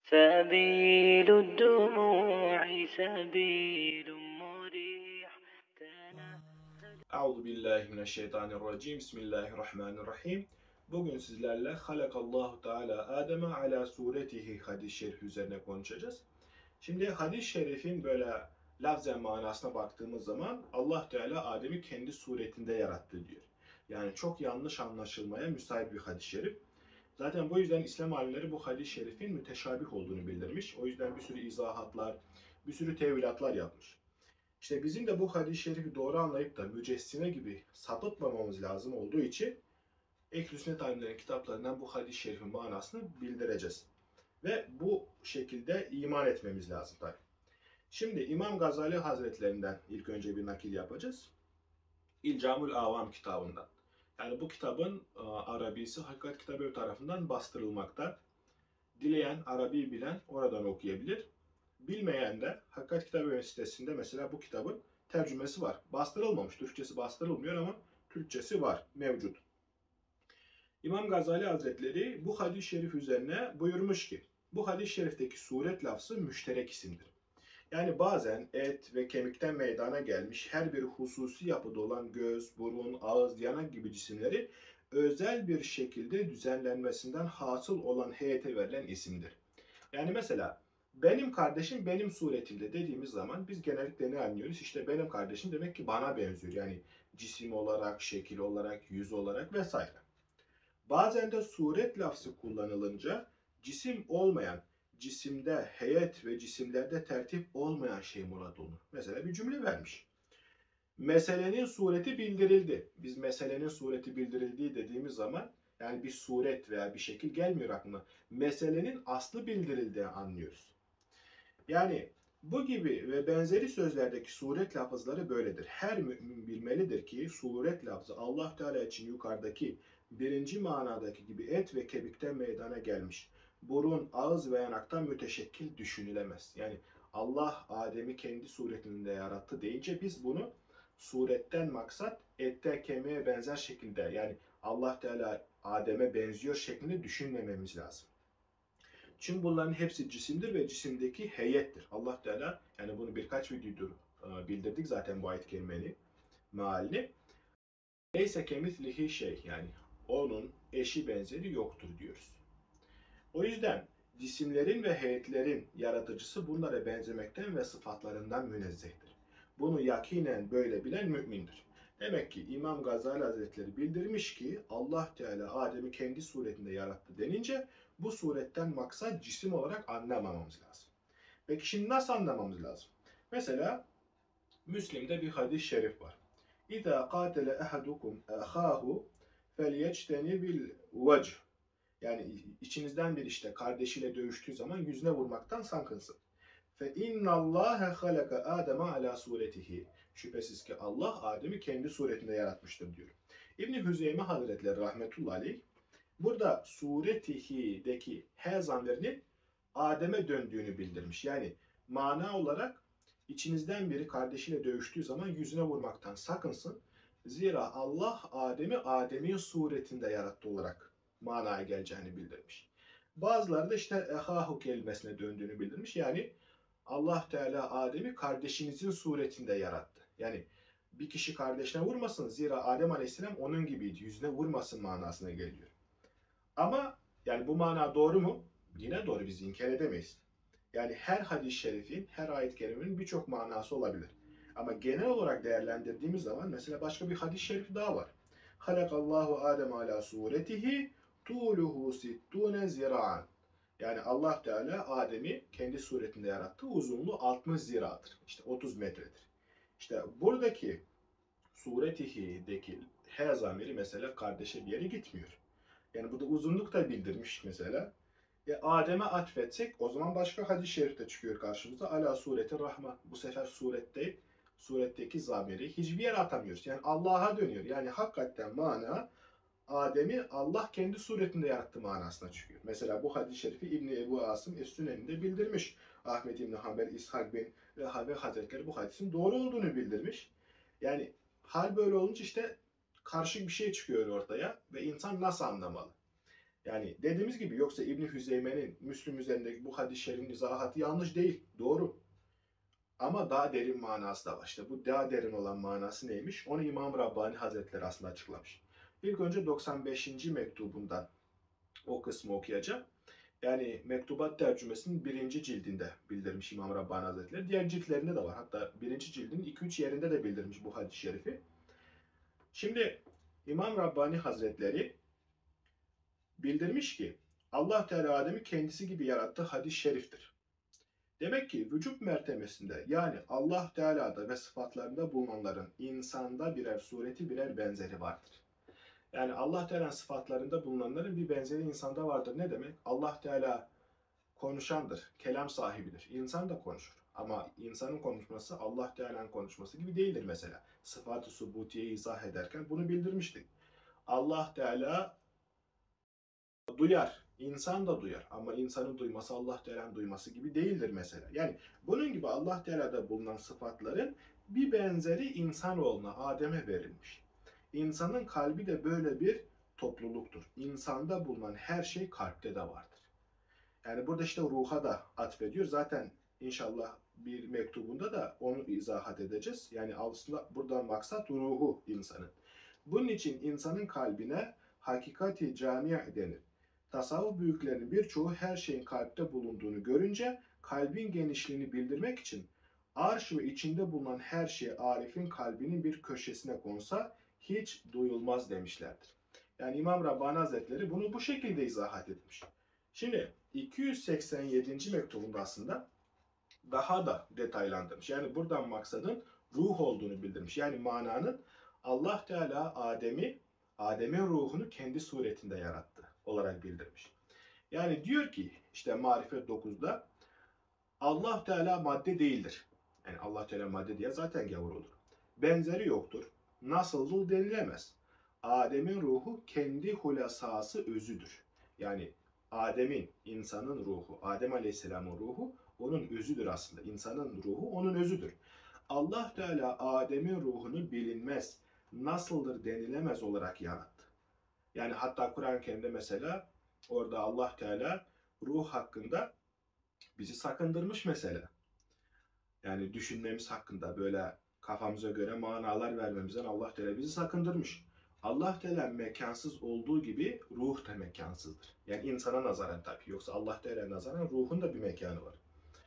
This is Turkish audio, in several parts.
سبيل الدموع سبيل مريح. Euzu billahi mineşşeytanirracim. Bismillahirrahmanirrahim. Bugün sizlerle Halakallahu Teala Adem'e ala suretihi hadis-i şerif üzerine konuşacağız. Şimdi hadis-i şerifin böyle lafzen manasına baktığımız zaman Allah Teala Adem'i kendi suretinde yarattı diyor. Yani çok yanlış anlaşılmaya müsait bir hadis-i şerif. Zaten bu yüzden İslam alimleri bu hadis-i şerifin müteşabih olduğunu bildirmiş. O yüzden bir sürü izahatlar, bir sürü tevilatlar yapmış. İşte bizim de bu hadis-i şerifi doğru anlayıp da mücessime gibi sapıtmamamız lazım olduğu için Ehl-i Sünnet alimlerinin kitaplarından bu hadis-i şerifin manasını bildireceğiz. Ve bu şekilde iman etmemiz lazım tabi. Şimdi İmam Gazali Hazretlerinden ilk önce bir nakil yapacağız. İlcamül Avam kitabından. Yani bu kitabın Arabisi Hakikat Kitabı tarafından bastırılmakta. Dileyen, Arabi bilen oradan okuyabilir. Bilmeyen de Hakikat Kitabı sitesinde mesela bu kitabın tercümesi var. Bastırılmamış. Türkçesi bastırılmıyor ama Türkçesi var. Mevcut. İmam Gazali Hazretleri bu hadis-i şerif üzerine buyurmuş ki bu hadis-i şerifteki suret lafzı müşterek isimdir. Yani bazen et ve kemikten meydana gelmiş her bir hususi yapıda olan göz, burun, ağız, yanak gibi cisimleri özel bir şekilde düzenlenmesinden hasıl olan heyete verilen isimdir. Yani mesela benim kardeşim benim suretimde dediğimiz zaman biz genellikle ne anlıyoruz? İşte benim kardeşim demek ki bana benziyor. Yani cisim olarak, şekil olarak, yüz olarak vesaire. Bazen de suret lafzı kullanılınca cisim olmayan, cisimde heyet ve cisimlerde tertip olmayan şey murad olunur. Mesela bir cümle vermiş. Meselenin sureti bildirildi. Biz meselenin sureti bildirildiği dediğimiz zaman yani bir suret veya bir şekil gelmiyor aklına. Meselenin aslı bildirildiğini anlıyoruz. Yani bu gibi ve benzeri sözlerdeki suret lafızları böyledir. Her mümin bilmelidir ki suret lafzı Allah Teala için yukarıdaki birinci manadaki gibi et ve kemikten meydana gelmiş. Burun, ağız ve yanaktan müteşekkil düşünülemez. Yani Allah Adem'i kendi suretinde yarattı deyince biz bunu suretten maksat ette kemiğe benzer şekilde yani Allah Teala Adem'e benziyor şeklinde düşünmememiz lazım. Çünkü bunların hepsi cisimdir ve cisimdeki heyettir. Allah Teala yani bunu birkaç videodur bildirdik zaten bu ayet-i kerimenin mealini. Neyse kemislihi şey yani onun eşi benzeri yoktur diyoruz. O yüzden cisimlerin ve heyetlerin yaratıcısı bunlara benzemekten ve sıfatlarından münezzehtir. Bunu yakinen böyle bilen mümindir. Demek ki İmam Gazali Hazretleri bildirmiş ki Allah Teala Adem'i kendi suretinde yarattı denince bu suretten maksat cisim olarak anlamamamız lazım. Peki şimdi nasıl anlamamız lazım? Mesela Müslim'de bir hadis-i şerif var. İza qatele ahadukum ahahu felyectenibil vecih. Yani içinizden bir işte kardeşiyle dövüştüğü zaman yüzüne vurmaktan sakınsın. Fe innallâhe halaka Adem'e ala suretihi. Şüphesiz ki Allah Adem'i kendi suretinde yaratmıştır diyor. İbn-i Hüzeyme Hazretleri rahmetullahi aleyh burada suretihi'deki he zamirinin Adem'e döndüğünü bildirmiş. Yani mana olarak içinizden biri kardeşiyle dövüştüğü zaman yüzüne vurmaktan sakınsın. Zira Allah Adem'in suretinde yarattı olarak manaya geleceğini bildirmiş. Bazıları da işte ehahu kelimesine döndüğünü bildirmiş. Yani Allah Teala Adem'i kardeşinizin suretinde yarattı. Yani bir kişi kardeşine vurmasın. Zira Adem Aleyhisselam onun gibiydi. Yüzüne vurmasın manasına geliyor. Ama yani bu mana doğru mu? Yine doğru, biz inkar edemeyiz. Yani her hadis-i şerifin, her ayet-i kerimenin birçok manası olabilir. Ama genel olarak değerlendirdiğimiz zaman mesela başka bir hadis-i şerif daha var. Halakallahu Adem ala suretihi tuluhu sittune zira'an. Yani Allah Teala Adem'i kendi suretinde yarattı. Uzunluğu 60 ziradır. İşte 30 metredir. İşte buradaki suretihi'deki he zamiri mesela kardeşe bir yere gitmiyor. Yani burada uzunluk da bildirmiş mesela. Adem'e atfetsek o zaman başka hadis-i şerifte çıkıyor karşımıza. Ala sureti rahman. Bu sefer surette, suretteki zamiri hiçbir yere atamıyoruz. Yani Allah'a dönüyor. Yani hakikaten mana Adem'i Allah kendi suretinde yarattı manasına çıkıyor. Mesela bu hadis-i şerifi İbn-i Ebu Asım Es-Sünen'inde bildirmiş. Ahmet İbn Hanbel, İshak bin Rahabe Hazretleri bu hadisin doğru olduğunu bildirmiş. Yani hal böyle olunca işte karışık bir şey çıkıyor ortaya ve insan nasıl anlamalı? Yani dediğimiz gibi yoksa İbn Hüzeyme'nin Müslüm üzerindeki bu hadis-i şerifin izahatı yanlış değil. Doğru. Ama daha derin manası da var. İşte bu daha derin olan manası neymiş? Onu İmam Rabbani Hazretleri aslında açıklamış. İlk önce 95. mektubundan o kısmı okuyacağım. Yani Mektubat tercümesinin birinci cildinde bildirmiş İmam Rabbani Hazretleri. Diğer ciltlerinde de var. Hatta birinci cildin 2-3 yerinde de bildirmiş bu hadis-i şerifi. Şimdi İmam Rabbani Hazretleri bildirmiş ki Allah Teala Adem'i kendisi gibi yarattığı hadis-i şeriftir. Demek ki vücut mertebesinde yani Allah Teala'da ve sıfatlarında bulunanların insanda birer sureti birer benzeri vardır. Yani Allah Teala'nın sıfatlarında bulunanların bir benzeri insanda vardır. Ne demek? Allah Teala konuşandır, kelam sahibidir. İnsan da konuşur. Ama insanın konuşması Allah Teala'nın konuşması gibi değildir mesela. Sıfat-ı subutiyeyi izah ederken bunu bildirmiştik. Allah Teala duyar. İnsan da duyar. Ama insanın duyması Allah Teala'nın duyması gibi değildir mesela. Yani bunun gibi Allah Teala'da bulunan sıfatların bir benzeri insanoğluna, Adem'e verilmiş. İnsanın kalbi de böyle bir topluluktur. İnsanda bulunan her şey kalpte de vardır. Yani burada işte ruha da atfediyor. Zaten inşallah bir mektubunda da onu izahat edeceğiz. Yani aslında buradan maksat ruhu insanın. Bunun için insanın kalbine hakikati camia denir. Tasavvuf büyüklerinin birçoğu her şeyin kalpte bulunduğunu görünce kalbin genişliğini bildirmek için arş ve içinde bulunan her şey Arif'in kalbinin bir köşesine konsa hiç duyulmaz demişlerdir. Yani İmam Rabbani Hazretleri bunu bu şekilde izahat etmiş. Şimdi 287. mektubunda aslında daha da detaylandırmış. Yani buradan maksadın ruh olduğunu bildirmiş. Yani mananın Allah Teala Adem'in ruhunu kendi suretinde yarattı olarak bildirmiş. Yani diyor ki işte Marifet 9'da Allah Teala madde değildir. Yani Allah Teala madde diye zaten gavur olur. Benzeri yoktur. Nasıldır denilemez. Adem'in ruhu kendi hulasası özüdür. Yani Adem'in, insanın ruhu, Adem Aleyhisselam'ın ruhu onun özüdür aslında. İnsanın ruhu onun özüdür. Allah Teala Adem'in ruhunu bilinmez, nasıldır denilemez olarak yarattı. Yani hatta Kur'an-ı Kerim'de mesela orada Allah Teala ruh hakkında bizi sakındırmış mesela. Yani düşünmemiz hakkında böyle kafamıza göre manalar vermemizden Allah Teala bizi sakındırmış. Allah Teala mekansız olduğu gibi ruh da mekansızdır. Yani insana nazaran tabii. Yoksa Allah Teala nazaran ruhun da bir mekanı var.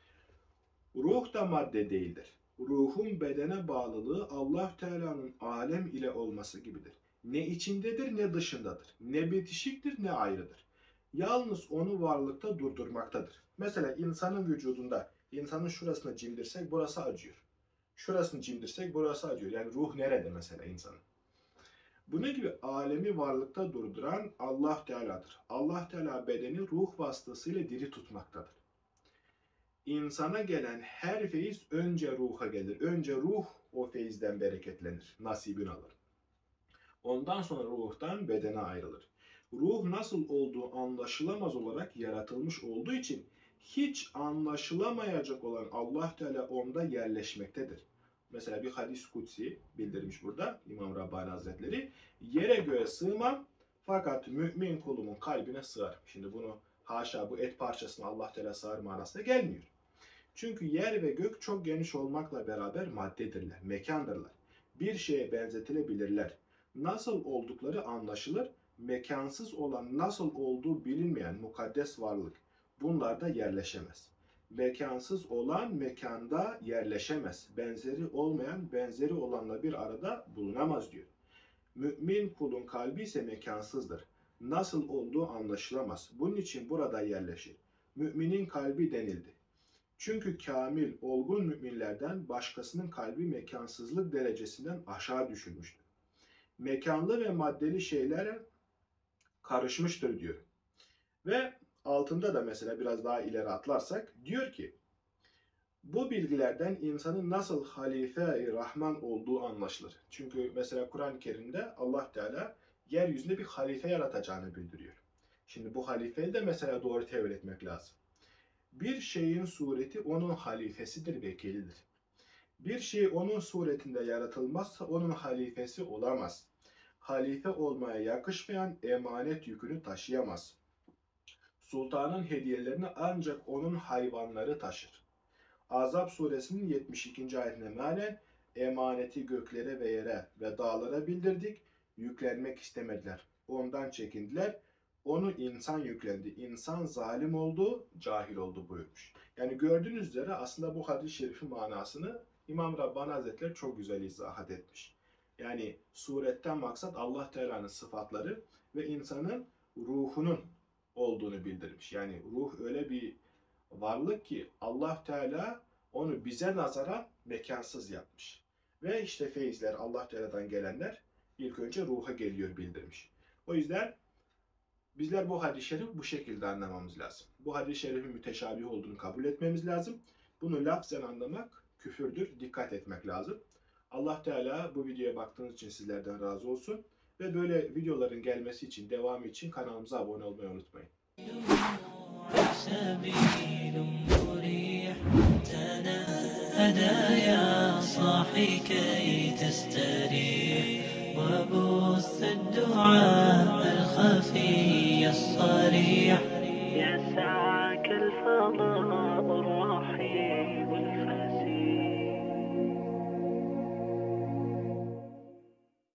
Ruh da madde değildir. Ruhun bedene bağlılığı Allah Teala'nın alem ile olması gibidir. Ne içindedir ne dışındadır. Ne bitişiktir ne ayrıdır. Yalnız onu varlıkta durdurmaktadır. Mesela insanın vücudunda insanın şurasını cimdirsek burası acıyor. Şurasını cimdirsek burası acıyor. Yani ruh nerede mesela insanın? Bunun gibi alemi varlıkta durduran Allah Teala'dır. Allah Teala bedeni ruh vasıtasıyla diri tutmaktadır. İnsana gelen her feyiz önce ruha gelir. Önce ruh o feyizden bereketlenir, nasibini alır. Ondan sonra ruhtan bedene ayrılır. Ruh nasıl olduğu anlaşılamaz olarak yaratılmış olduğu için hiç anlaşılamayacak olan Allah Teala onda yerleşmektedir. Mesela bir hadis kutsi bildirmiş burada İmam Rabbani Hazretleri. Yere göğe sığmam fakat mümin kulumun kalbine sığar. Şimdi bunu haşa bu et parçasına Allah Teala sığar manasına gelmiyor. Çünkü yer ve gök çok geniş olmakla beraber maddedirler, mekandırlar. Bir şeye benzetilebilirler. Nasıl oldukları anlaşılır, mekansız olan nasıl olduğu bilinmeyen mukaddes varlık bunlarda yerleşemez. Mekansız olan mekanda yerleşemez. Benzeri olmayan benzeri olanla bir arada bulunamaz diyor. Mümin kulun kalbi ise mekansızdır. Nasıl olduğu anlaşılamaz. Bunun için burada yerleşir. Müminin kalbi denildi. Çünkü kamil, olgun müminlerden başkasının kalbi mekansızlık derecesinden aşağı düşürmüştür. Mekanlı ve maddeli şeylere karışmıştır diyor. Ve altında da mesela biraz daha ileri atlarsak diyor ki bu bilgilerden insanın nasıl halife-i Rahman olduğu anlaşılır. Çünkü mesela Kur'an-ı Kerim'de Allah Teala yeryüzünde bir halife yaratacağını bildiriyor. Şimdi bu halifeyi de mesela doğru tevil etmek lazım. Bir şeyin sureti onun halifesidir, vekilidir. Bir şey onun suretinde yaratılmazsa onun halifesi olamaz. Halife olmaya yakışmayan emanet yükünü taşıyamaz. Sultanın hediyelerini ancak onun hayvanları taşır. Azap suresinin 72. ayetine mealen emaneti göklere ve yere ve dağlara bildirdik. Yüklenmek istemediler. Ondan çekindiler. Onu insan yüklendi. İnsan zalim oldu, cahil oldu buyurmuş. Yani gördüğünüz üzere aslında bu hadis-i şerifin manasını İmam Rabbani Hazretleri çok güzel izah etmiş. Yani suretten maksat Allah Teala'nın sıfatları ve insanın ruhunun olduğunu bildirmiş. Yani ruh öyle bir varlık ki Allah Teala onu bize nazaran mekansız yapmış. Ve işte feyizler, Allah Teala'dan gelenler ilk önce ruha geliyor bildirmiş. O yüzden bizler bu hadis-i şerifi bu şekilde anlamamız lazım. Bu hadis-i şerifin müteşabih olduğunu kabul etmemiz lazım. Bunu lafzen anlamak küfürdür, dikkat etmek lazım. Allah Teala bu videoya baktığınız için sizlerden razı olsun. Ve böyle videoların gelmesi için, devamı için kanalımıza abone olmayı unutmayın. سبيل مريح هدايا صاحي كي تستريح وبث الدعاء الخفي الصالح